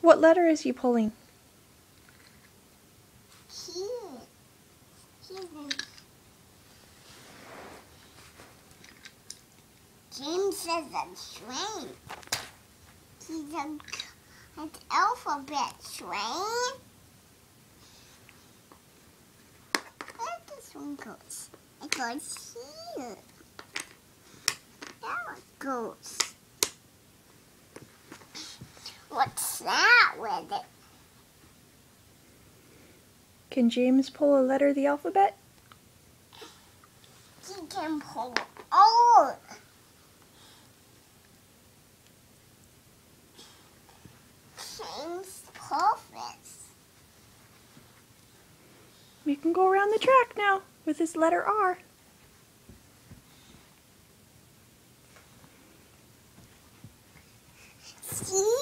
What letter is he pulling? James says a train. He's an alphabet train. Where this one goes? It goes here. There it goes. What's that with it? Can James pull a letter of the alphabet? He can pull all. James pulls. We can go around the track now with his letter R. See?